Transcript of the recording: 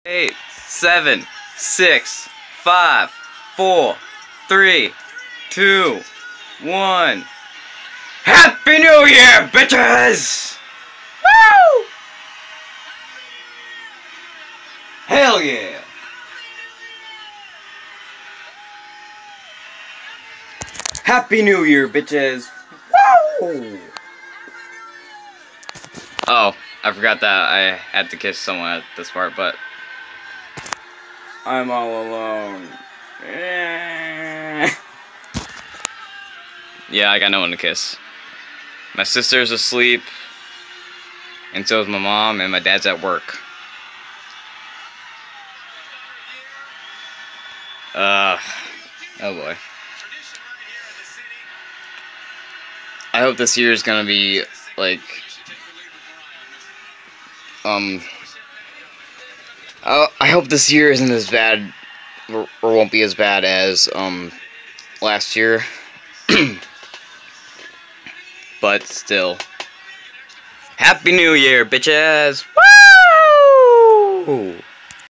8, 7, 6, 5, 4, 3, 2, 1. Happy New Year, bitches! Woo! Hell yeah! Happy New Year, bitches! Woo! Oh, I forgot that I had to kiss someone at this part, but I'm all alone. Yeah, I got no one to kiss. My sister's asleep, and so is my mom, and my dad's at work. Oh boy. I hope this year is gonna be like, I hope this year isn't as bad, or won't be as bad as, last year. But still. Happy New Year, bitches! Woo!